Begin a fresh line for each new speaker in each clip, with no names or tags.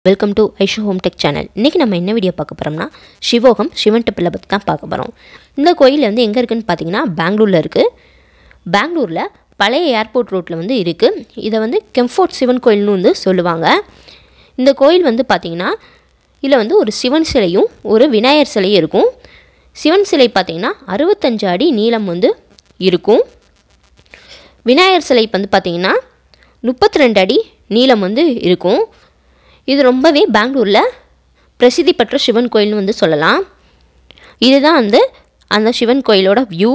Welcome to Aishu home tech channel. இன்றைக்கி நம்ம என்ன வீடியோ பார்க்க போகிறோம்னா சிவோகம் சிவன் டெம்பிளை பற்றி தான் பார்க்க போகிறோம். இந்த கோயில் வந்து எங்கே இருக்குதுன்னு பார்த்தீங்கன்னா பெங்களூரில் இருக்குது. பெங்களூரில் பழைய ஏர்போர்ட் ரோட்டில் வந்து இருக்குது. இதை வந்து கெம்ஃபோர்ட் சிவன் கோயில்னு வந்து சொல்லுவாங்க. இந்த கோயில் வந்து பார்த்திங்கன்னா இதில் வந்து ஒரு சிவன் சிலையும் ஒரு விநாயகர் சிலையும் இருக்கும். சிவன் சிலை பார்த்திங்கன்னா 65 அடி நீளம் வந்து இருக்கும். விநாயகர் சிலை வந்து பார்த்திங்கன்னா 32 அடி நீளம் வந்து இருக்கும். இது ரொம்பவே பெங்களூரில் பிரசித்தி பெற்ற சிவன் கோயில்னு வந்து சொல்லலாம். இதுதான் வந்து அந்த சிவன் கோயிலோட வியூ.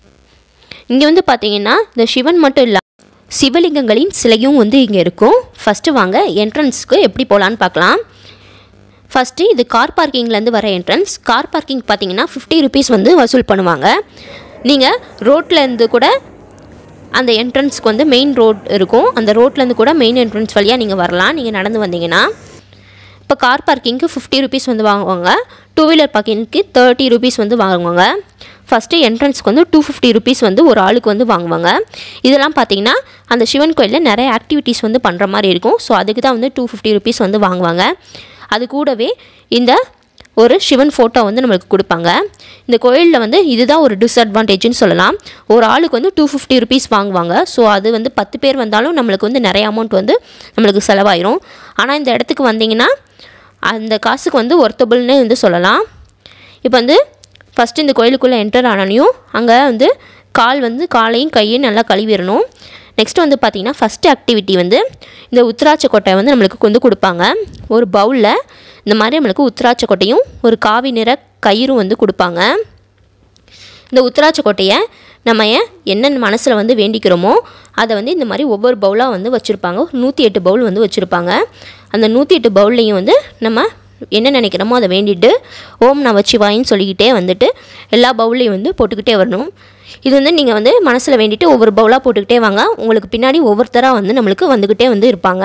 இங்கே வந்து பார்த்திங்கன்னா இந்த சிவன் மட்டும் இல்லை, சிவலிங்கங்களின் சிலையும் வந்து இங்கே இருக்கும். ஃபஸ்ட்டு வாங்க என்ட்ரன்ஸுக்கு எப்படி போகலான்னு பார்க்கலாம். ஃபஸ்ட்டு இது கார் பார்க்கிங்லேருந்து வர என்ட்ரன்ஸ். கார் பார்க்கிங் பார்த்திங்கன்னா 50 ருபீஸ் வந்து வசூல் பண்ணுவாங்க. நீங்கள் ரோட்லேருந்து கூட அந்த என்ட்ரன்ஸ்க்கு வந்து மெயின் ரோட் இருக்கும். அந்த ரோட்லேருந்து கூட மெயின் என்ட்ரன்ஸ் வழியாக நீங்கள் வரலாம். நீங்கள் நடந்து வந்தீங்கன்னா இப்போ கார் பார்க்கிங்க்கு 50 ருபீஸ் வந்து வாங்குவாங்க. 2 வீலர் பார்க்கிங்க்கு 30 ருபீஸ் வந்து வாங்குவாங்க. ஃபஸ்ட்டு என்ட்ரன்ஸ்க்கு வந்து 250 ருபீஸ் வந்து ஒரு ஆளுக்கு வந்து வாங்குவாங்க. இதெல்லாம் பார்த்திங்கன்னா அந்த சிவன் கோயிலில் நிறைய ஆக்டிவிட்டீஸ் வந்து பண்ணுற மாதிரி இருக்கும். ஸோ அதுக்கு தான் வந்து 250 ருபீஸ் வந்து வாங்குவாங்க. அது கூடவே இந்த ஒரு சிவன் ஃபோட்டோ வந்து நம்மளுக்கு கொடுப்பாங்க. இந்த கோயிலில் வந்து இதுதான் ஒரு டிஸ்அட்வான்டேஜ்னு சொல்லலாம். ஒரு ஆளுக்கு வந்து 250 ருபீஸ் வாங்குவாங்க. ஸோ அது வந்து 10 பேர் வந்தாலும் நம்மளுக்கு வந்து நிறைய அமௌண்ட் வந்து நம்மளுக்கு செலவாயிரும். ஆனால் இந்த இடத்துக்கு வந்தீங்கன்னா அந்த காசுக்கு வந்து ஒர்த்தபிள்னு வந்து சொல்லலாம். இப்போ வந்து ஃபஸ்ட்டு இந்த கோயிலுக்குள்ளே என்டர் ஆனனையும் அங்கே வந்து காலையும் கையும் நல்லா கழுவிடணும். நெக்ஸ்ட்டு வந்து பார்த்திங்கன்னா ஃபஸ்ட்டு ஆக்டிவிட்டி வந்து இந்த உத்திராட்ச கொட்டை வந்து நம்மளுக்கு வந்து கொடுப்பாங்க. ஒரு பவுலில் இந்த மாதிரி நம்மளுக்கு உத்திராட்ச கொட்டையும் ஒரு காவி நிற கயிறும் வந்து கொடுப்பாங்க. இந்த உத்திராட்ச கொட்டையை நம்ம என்னென்ன மனசில் வந்து வேண்டிக்கிறோமோ அதை வந்து இந்த மாதிரி ஒவ்வொரு பவுலாக வந்து வச்சுருப்பாங்க. 108 பவுல் வந்து வச்சுருப்பாங்க. அந்த 108 பவுல்லையும் வந்து நம்ம என்ன நினைக்கிறோமோ அதை வேண்டிட்டு ஓம் நம சிவாயின்னு சொல்லிக்கிட்டே வந்துட்டு எல்லா பவுல்லையும் வந்து போட்டுக்கிட்டே வரணும். இது வந்து நீங்கள் வந்து மனசில் வேண்டிட்டு ஒவ்வொரு பவுலாக போட்டுக்கிட்டே வாங்க. உங்களுக்கு பின்னாடி ஒவ்வொருத்தராக வந்து நம்மளுக்கு வந்துக்கிட்டே வந்து இருப்பாங்க.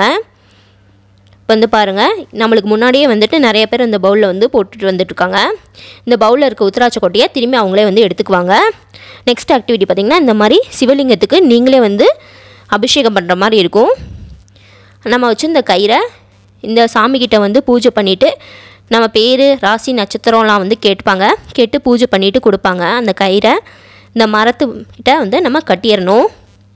வந்து பாருங்கள், நம்மளுக்கு முன்னாடியே வந்துட்டு நிறைய பேர் இந்த பவுலில் வந்து போட்டுட்டு வந்துட்டுருக்காங்க. இந்த பவுலில் இருக்க உத்திராட்ச கொட்டையை திரும்பி அவங்களே வந்து எடுத்துக்குவாங்க. நெக்ஸ்ட் ஆக்டிவிட்டி பார்த்திங்கன்னா இந்த மாதிரி சிவலிங்கத்துக்கு நீங்களே வந்து அபிஷேகம் பண்ணுற மாதிரி இருக்கும். நம்ம வச்சு இந்த கயிறை இந்த சாமிக்கிட்ட வந்து பூஜை பண்ணிவிட்டு நம்ம பேர் ராசி நட்சத்திரம்லாம் வந்து கேட்டு பூஜை பண்ணிவிட்டு கொடுப்பாங்க. அந்த கயிறை இந்த மரத்துக்கிட்ட வந்து நம்ம கட்டிடணும்.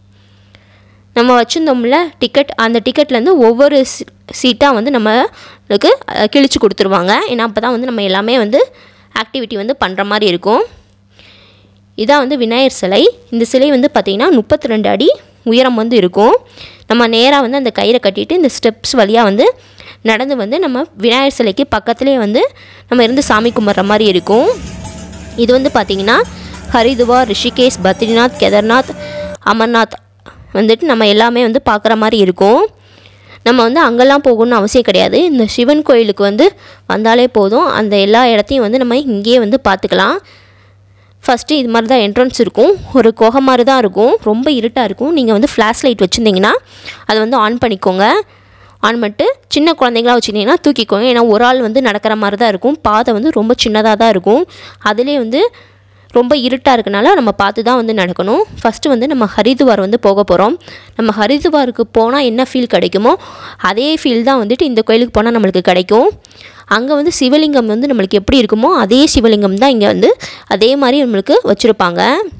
நம்ம வச்சுருந்தோம்ல டிக்கெட், அந்த டிக்கெட்லேருந்து ஒவ்வொரு சீட்டாக வந்து நம்மளுக்கு கிழிச்சு கொடுத்துருவாங்க. ஏன்னா அப்போ தான் வந்து நம்ம எல்லாமே வந்து ஆக்டிவிட்டி வந்து பண்ணுற மாதிரி இருக்கும். இதான் வந்து விநாயகர் சிலை. இந்த சிலை வந்து பார்த்திங்கன்னா 32 அடி உயரம் வந்து இருக்கும். நம்ம நேராக வந்து அந்த கயிறை கட்டிட்டு இந்த ஸ்டெப்ஸ் வழியாக வந்து நடந்து வந்து நம்ம விநாயகர் சிலைக்கு பக்கத்துலேயே வந்து நம்ம இருந்து சாமி கும்பிட்ற மாதிரி இருக்கும். இது வந்து பார்த்திங்கன்னா ஹரிதுவார், ரிஷிகேஷ், பத்ரிநாத், கேதார்நாத், அமர்நாத் வந்துட்டு நம்ம எல்லாமே வந்து பார்க்குற மாதிரி இருக்கும். நம்ம வந்து அங்கெல்லாம் போகணும்னு அவசியம் கிடையாது. இந்த சிவன் கோயிலுக்கு வந்து வந்தாலே போதும். அந்த எல்லா இடத்தையும் வந்து நம்ம இங்கேயே வந்து பார்த்துக்கலாம். ஃபஸ்ட்டு இது மாதிரி தான் என்ட்ரன்ஸ் இருக்கும். ஒரு குகை மாதிரி தான் இருக்கும். ரொம்ப இருட்டாக இருக்கும். நீங்கள் வந்து ஃப்ளாஷ் லைட் வச்சுருந்தீங்கன்னா அதை வந்து ஆன் பண்ணிக்கோங்க. ஆன் பண்ணிட்டு சின்ன குழந்தைங்களாம் வச்சுருந்தீங்கன்னா தூக்கிக்கோங்க. ஏன்னா ஒரு ஆள் வந்து நடக்கிற மாதிரி தான் இருக்கும். பாதை வந்து ரொம்ப சின்னதாக தான் இருக்கும். அதிலே வந்து ரொம்ப இருட்டாக இருக்கனால நம்ம பார்த்து தான் வந்து நடக்கணும். ஃபஸ்ட்டு வந்து நம்ம ஹரிதுவார் வந்து போக போகிறோம். நம்ம ஹரிதுவாருக்கு போனால் என்ன ஃபீல் கிடைக்குமோ அதே ஃபீல் தான் வந்துட்டு இந்த கோயிலுக்கு போனால் நம்மளுக்கு கிடைக்கும். அங்கே வந்து சிவலிங்கம் வந்து நம்மளுக்கு எப்படி இருக்குமோ அதே சிவலிங்கம் தான் இங்கே வந்து அதே மாதிரி நம்மளுக்கு வச்சுருப்பாங்க.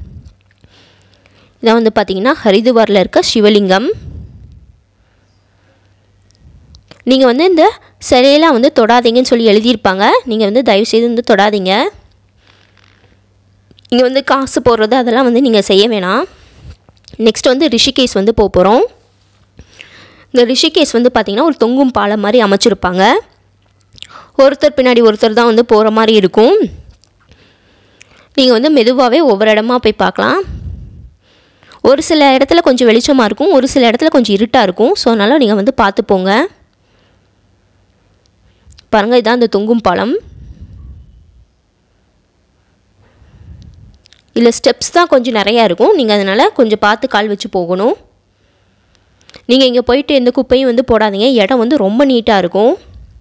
இதை வந்து பார்த்திங்கன்னா ஹரிதுவாரில் இருக்க சிவலிங்கம். நீங்கள் வந்து இந்த சிலையெல்லாம் வந்து தொடாதீங்கன்னு சொல்லி எழுதியிருப்பாங்க. நீங்கள் வந்து தயவுசெய்து வந்து தொடாதீங்க. இங்கே வந்து காசு போடுறது அதெல்லாம் வந்து நீங்கள் செய்ய வேணாம். நெக்ஸ்ட் வந்து ரிஷிகேஷ் வந்து போகிறோம். இந்த ரிஷிகேஷ் வந்து பார்த்திங்கன்னா ஒரு தொங்கும் பாலம் மாதிரி அமைச்சிருப்பாங்க. ஒருத்தர் பின்னாடி ஒருத்தர் தான் வந்து போகிற மாதிரி இருக்கும். நீங்கள் வந்து மெதுவாகவே ஒவ்வொரு இடமா போய் பார்க்கலாம். ஒரு சில இடத்துல கொஞ்சம் வெளிச்சமாக இருக்கும், ஒரு சில இடத்துல கொஞ்சம் இருட்டாக இருக்கும். ஸோ அதனால் நீங்கள் வந்து பார்த்து போங்க. பாருங்கள், இதுதான் இந்த தொங்கும் பாலம். இதில் ஸ்டெப்ஸ் தான் கொஞ்சம் நிறையா இருக்கும். நீங்கள் அதனால் கொஞ்சம் பார்த்து கால் வச்சு போகணும். நீங்கள் இங்கே போயிட்டு எந்த குப்பையும் வந்து போடாதீங்க. இடம் வந்து ரொம்ப நீட்டாக இருக்கும்.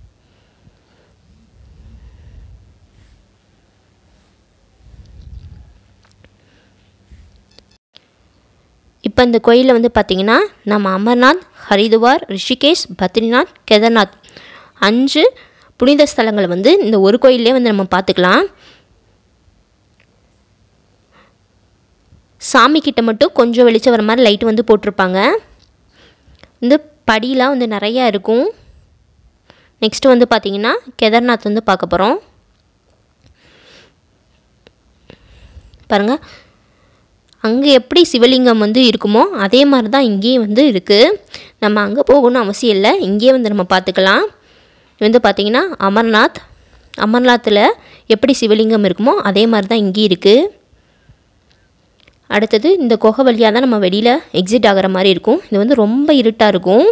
இப்போ இந்த கோயிலில் வந்து பார்த்திங்கன்னா நம்ம அமர்நாத், ஹரிதுவார், ரிஷிகேஷ், பத்ரிநாத், கேதார்நாத் 5 புனித ஸ்தலங்களை வந்து இந்த ஒரு கோயிலே வந்து நம்ம பார்த்துக்கலாம். சாமி கிட்ட மட்டும் கொஞ்சம் வெளிச்சம் வர மாதிரி லைட் வந்து போட்டிருப்பாங்க. இந்த படிலாம் வந்து நிறையா இருக்கும். நெக்ஸ்ட் வந்து பார்த்திங்கன்னா கேதார்நாத் வந்து பார்க்க போகிறோம். பாருங்கள், அங்கே எப்படி சிவலிங்கம் வந்து இருக்குமோ அதே மாதிரி தான் இங்கேயும் வந்து இருக்குது. நம்ம அங்கே போகணும்னு அவசியம் இல்லை, இங்கேயே வந்து நம்ம பார்த்துக்கலாம். இது வந்து பார்த்திங்கன்னா அமர்நாத்தில் எப்படி சிவலிங்கம் இருக்குமோ அதே மாதிரி தான் இங்கேயும் இருக்குது. அடுத்தது இந்த குகை வழியாக தான் நம்ம வெளியில் எக்ஸிட் ஆகிற மாதிரி இருக்கும். இது வந்து ரொம்ப இருட்டாக இருக்கும்,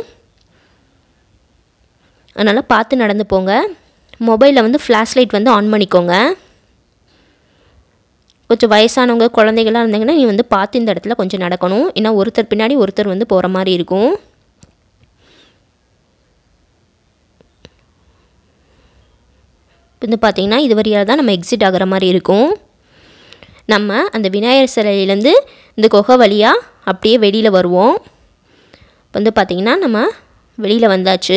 அதனால் பார்த்து நடந்து போங்க. மொபைலில் வந்து ஃப்ளாஷ் லைட் வந்து ஆன் பண்ணிக்கோங்க. கொஞ்சம் வயசானவங்க குழந்தைகளாக இருந்தாங்கன்னா நீ வந்து பார்த்து இந்த இடத்துல கொஞ்சம் நடக்கணும். ஏன்னா ஒருத்தர் பின்னாடி ஒருத்தர் வந்து போகிற மாதிரி இருக்கும். வந்து பார்த்திங்கன்னா இது வழியாக தான் நம்ம எக்ஸிட் ஆகிற மாதிரி இருக்கும். நம்ம அந்த விநாயகர் சிலையிலேருந்து இந்த குகை வழியாக அப்படியே வெளியில் வருவோம். வந்து பார்த்திங்கன்னா நம்ம வெளியில் வந்தாச்சு.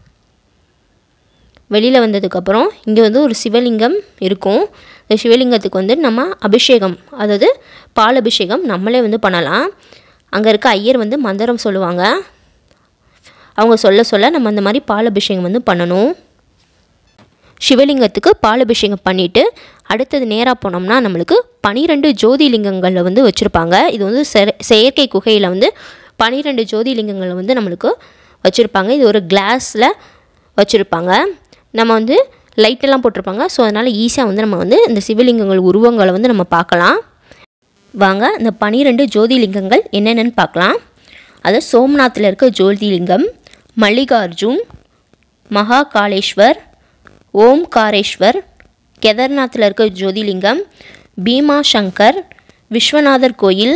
வெளியில் வந்ததுக்கப்புறம் இங்கே வந்து ஒரு சிவலிங்கம் இருக்கும். இந்த சிவலிங்கத்துக்கு வந்து நம்ம அபிஷேகம், அதாவது பால் அபிஷேகம் நம்மளே வந்து பண்ணலாம். அங்கே இருக்க ஐயர் வந்து மந்திரம் சொல்லுவாங்க. அவங்க சொல்ல நம்ம அந்த மாதிரி பால் அபிஷேகம் வந்து பண்ணணும். சிவலிங்கத்துக்கு பால் அபிஷேகம் பண்ணிவிட்டு அடுத்தது நேராக போனோம்னா நம்மளுக்கு 12 ஜோதிலிங்கங்களை வந்து வச்சுருப்பாங்க. இது வந்து செயற்கை குகையில் வந்து 12 ஜோதிலிங்கங்களை வந்து நம்மளுக்கு வச்சுருப்பாங்க. இது ஒரு கிளாஸில் வச்சுருப்பாங்க. நம்ம வந்து லைட்டெல்லாம் போட்டிருப்பாங்க. ஸோ அதனால் ஈஸியாக வந்து நம்ம வந்து இந்த சிவலிங்கங்கள் உருவங்களை வந்து நம்ம பார்க்கலாம். வாங்க இந்த 12 ஜோதிலிங்கங்கள் என்னென்னு பார்க்கலாம். அது சோம்நாத்தில் இருக்க ஜோதிலிங்கம், மல்லிகார்ஜுன், மகாகாலேஸ்வர், ஓம்காரேஸ்வர், கேதார்நாத்தில் இருக்க ஜோதிலிங்கம், பீமா சங்கர், விஸ்வநாதர் கோயில்,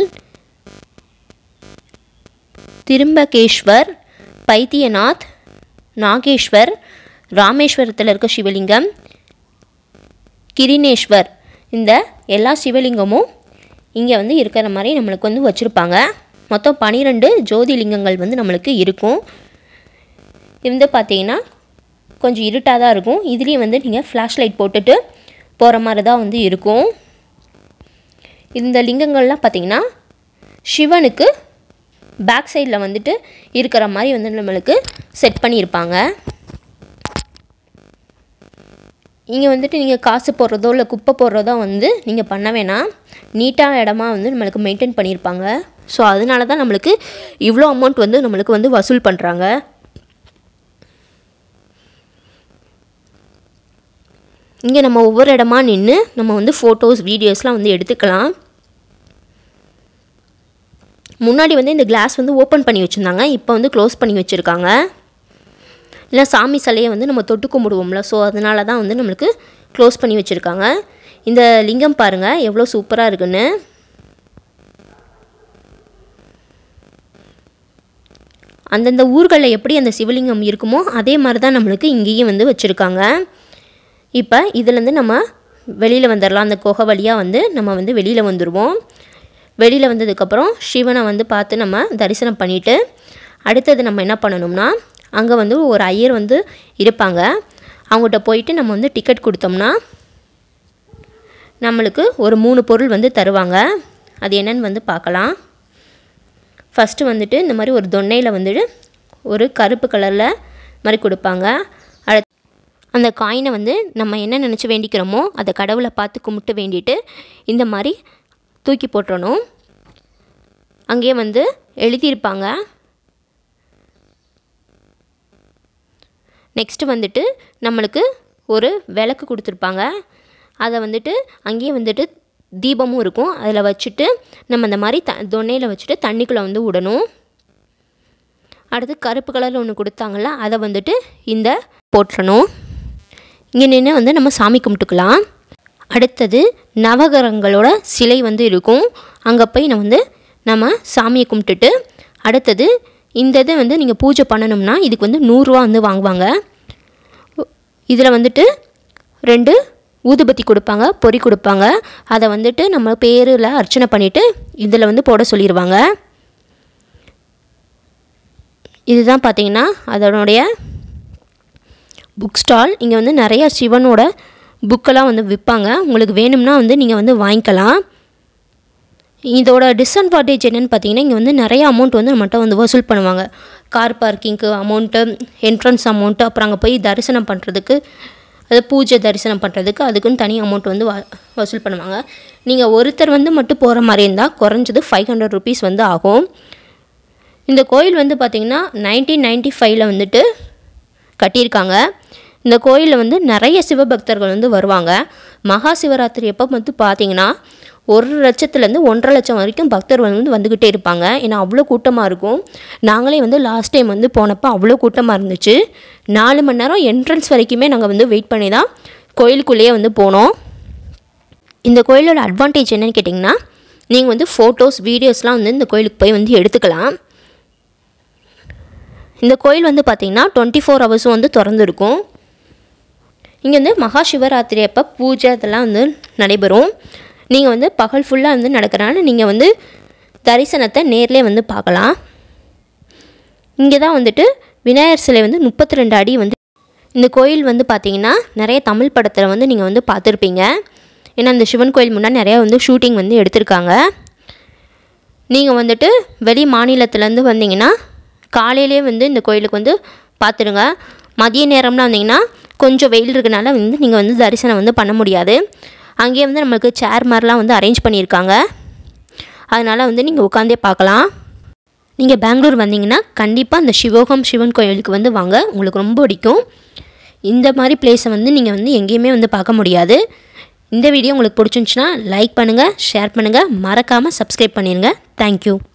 திரும்பகேஸ்வர், பைத்தியநாத், நாகேஸ்வர், ராமேஸ்வரத்தில் இருக்க சிவலிங்கம், கிரினேஸ்வர். இந்த எல்லா சிவலிங்கமும் இங்கே வந்து இருக்கிற மாதிரி நம்மளுக்கு வந்து வச்சுருப்பாங்க. மொத்தம் 12 ஜோதிலிங்கங்கள் வந்து நம்மளுக்கு இருக்கும். இது வந்து பார்த்திங்கன்னா கொஞ்சம் இருட்டாக தான் இருக்கும். இதுலேயும் வந்து நீங்கள் ஃப்ளாஷ் லைட் போட்டுட்டு போகிற மாதிரி தான் வந்து இருக்கும். இந்த லிங்கங்கள்லாம் பார்த்திங்கன்னா சிவனுக்கு பேக் சைடில் வந்துட்டு இருக்கிற மாதிரி வந்து நம்மளுக்கு செட் பண்ணியிருப்பாங்க. இங்கே வந்துட்டு நீங்கள் காசு போடுறதோ இல்லை குப்பை போடுறதோ வந்து நீங்கள் பண்ண வேணாம். நீட்டான இடமா வந்து நம்மளுக்கு மெயின்டைன் பண்ணியிருப்பாங்க. ஸோ அதனால தான் நம்மளுக்கு இவ்வளோ அமௌண்ட் வந்து நம்மளுக்கு வந்து வசூல் பண்ணுறாங்க. இங்கே நம்ம ஒவ்வொரு இடமா நின்று நம்ம வந்து ஃபோட்டோஸ் வீடியோஸ்லாம் வந்து எடுத்துக்கலாம். முன்னாடி வந்து இந்த கிளாஸ் வந்து ஓப்பன் பண்ணி வச்சுருந்தாங்க, இப்போ வந்து க்ளோஸ் பண்ணி வச்சுருக்காங்க. இல்லை சாமி சிலையை வந்து நம்ம தொட்டு கும்பிடுவோம்ல, ஸோ அதனால தான் வந்து நம்மளுக்கு க்ளோஸ் பண்ணி வச்சுருக்காங்க. இந்த லிங்கம் பாருங்கள் எவ்வளோ சூப்பராக இருக்குன்னு. அந்தந்த ஊர்களில் எப்படி அந்த சிவலிங்கம் இருக்குமோ அதே மாதிரி தான் நம்மளுக்கு இங்கேயும் வந்து வச்சுருக்காங்க. இப்போ இதுலேருந்து நம்ம வெளியில் வந்துடலாம். அந்த குகை வழியாக வந்து நம்ம வந்து வெளியில் வந்துடுவோம். வெளியில் வந்ததுக்கப்புறம் சிவனை வந்து பார்த்து நம்ம தரிசனம் பண்ணிவிட்டு அடுத்தது நம்ம என்ன பண்ணணும்னா, அங்கே வந்து ஒரு ஐயர் வந்து இருப்பாங்க. அவங்ககிட்ட போயிட்டு நம்ம வந்து டிக்கெட் கொடுத்தோம்னா நம்மளுக்கு ஒரு 3 பொருள் வந்து தருவாங்க. அது என்னென்னு வந்து பார்க்கலாம். ஃபஸ்ட்டு வந்துட்டு இந்த மாதிரி ஒரு தொன்னையில் வந்துட்டு ஒரு கருப்பு கலரில் மாதிரி கொடுப்பாங்க. அந்த காயினை வந்து நம்ம என்ன நினச்சி வேண்டிக்கிறோமோ அதை கடவுளை பார்த்து கும்பிட்டு வேண்டிட்டு இந்த மாதிரி தூக்கி போட்டுறணும். அங்கேயே வந்து எழுதியிருப்பாங்க. நெக்ஸ்ட்டு வந்துட்டு நம்மளுக்கு ஒரு விளக்கு கொடுத்துருப்பாங்க. அதை வந்துட்டு அங்கேயே வந்துட்டு தீபமும் இருக்கும். அதில் வச்சுட்டு நம்ம இந்த மாதிரி தொன்னையில் வச்சுட்டு தண்ணிக்குள்ளே வந்து விடணும். அடுத்து கருப்பு கலரில் ஒன்று கொடுத்தாங்கள்ல, அதை வந்துட்டு இந்த போட்டுறணும். இங்கே நின்று வந்து நம்ம சாமி கும்பிட்டுக்கலாம். அடுத்தது நவகிரகங்களோட சிலை வந்து இருக்கும். அங்கே போய் நம்ம சாமியை கும்பிட்டுட்டு அடுத்தது இந்த இதை வந்து நீங்கள் பூஜை பண்ணணும்னா இதுக்கு வந்து 100 ரூபா வந்து வாங்குவாங்க. இதில் வந்துட்டு 2 ஊதுபத்தி கொடுப்பாங்க, பொறி கொடுப்பாங்க. அதை வந்துட்டு நம்ம பேரில் அர்ச்சனை பண்ணிவிட்டு இதில் வந்து போட சொல்லிடுவாங்க. இதுதான் பார்த்திங்கன்னா அதனுடைய புக் ஸ்டால். இங்கே வந்து நிறையா சிவனோட புக்கெல்லாம் வந்து விற்பாங்க. உங்களுக்கு வேணும்னா வந்து நீங்கள் வந்து வாங்கிக்கலாம். இதோட டிஸ்அட்வான்டேஜ் என்னென்னு பார்த்தீங்கன்னா, இங்கே வந்து நிறைய அமௌண்ட் வந்து நம்மகிட்ட வந்து வசூல் பண்ணுவாங்க. கார் பார்க்கிங்க்கு அமௌண்ட்டு, என்ட்ரன்ஸ் அமௌண்ட்டு, அப்புறம் அங்கே போய் தரிசனம் பண்ணுறதுக்கு, அது பூஜை தரிசனம் பண்ணுறதுக்கு அதுக்குன்னு தனி அமௌண்ட் வந்து வசூல் பண்ணுவாங்க. நீங்கள் ஒருத்தர் வந்து மட்டும் போகிற மாதிரி இருந்தால் குறைஞ்சது 500 rupees வந்து ஆகும். இந்த கோயில் வந்து பார்த்திங்கன்னா 1995 வந்துட்டு கட்டியிருக்காங்க. இந்த கோயிலில் வந்து நிறைய சிவபக்தர்கள் வந்து வருவாங்க. மகா சிவராத்திரி எப்போ வந்து பார்த்திங்கன்னா 1 லட்சத்துலேருந்து 1.5 லட்சம் வரைக்கும் பக்தர் வந்து வந்துக்கிட்டே இருப்பாங்க. ஏன்னா அவ்வளோ கூட்டமாக இருக்கும். நாங்களே வந்து லாஸ்ட் டைம் வந்து போனப்போ அவ்வளோ கூட்டமாக இருந்துச்சு. 4 மணி நேரம் என்ட்ரன்ஸ் வரைக்குமே நாங்கள் வந்து வெயிட் பண்ணி தான் கோயிலுக்குள்ளேயே வந்து போனோம். இந்த கோயிலோட அட்வான்டேஜ் என்னென்னு கேட்டிங்கன்னா, நீங்கள் வந்து ஃபோட்டோஸ் வீடியோஸ்லாம் வந்து இந்த கோயிலுக்கு போய் வந்து எடுத்துக்கலாம். இந்த கோயில் வந்து பார்த்திங்கன்னா 24 hours வந்து திறந்துருக்கும். இங்கே வந்து மகா சிவராத்திரி அப்போ பூஜை இதெல்லாம் வந்து நடைபெறும். நீங்கள் வந்து பகல் ஃபுல்லாக வந்து நடக்கிறனால நீங்கள் வந்து தரிசனத்தை நேர்லேயே வந்து பார்க்கலாம். இங்கே தான் வந்துட்டு விநாயகர் சிலை வந்து 32 அடி வந்து. இந்த கோயில் வந்து பார்த்திங்கன்னா நிறைய தமிழ் படத்தில் வந்து நீங்கள் வந்து பார்த்துருப்பீங்க. ஏன்னா இந்த சிவன் கோயில் முன்னாடி நிறையா வந்து ஷூட்டிங் வந்து எடுத்திருக்காங்க. நீங்கள் வந்துட்டு வெளி மாநிலத்துலேருந்து வந்தீங்கன்னா காலையிலே வந்து இந்த கோயிலுக்கு வந்து பார்த்துடுங்க. மதிய நேரம்லாம் வந்தீங்கன்னா கொஞ்சம் வெயில் இருக்கனால வந்து நீங்கள் வந்து தரிசனம் வந்து பண்ண முடியாது. அங்கேயே வந்து நம்மளுக்கு சேர் மாதிரிலாம் வந்து அரேஞ்ச் பண்ணியிருக்காங்க. அதனால் வந்து நீங்கள் உட்காந்தே பார்க்கலாம். நீங்கள் பெங்களூர் வந்தீங்கன்னா கண்டிப்பாக இந்த சிவோகம் சிவன் கோயிலுக்கு வந்து வாங்க, உங்களுக்கு ரொம்ப பிடிக்கும். இந்த மாதிரி பிளேஸை வந்து நீங்கள் வந்து எங்கேயுமே வந்து பார்க்க முடியாது. இந்த வீடியோ உங்களுக்கு பிடிச்சிருந்துச்சுன்னா லைக் பண்ணுங்கள், ஷேர் பண்ணுங்கள், மறக்காமல் சப்ஸ்கிரைப் பண்ணிடுங்க. தேங்க்யூ.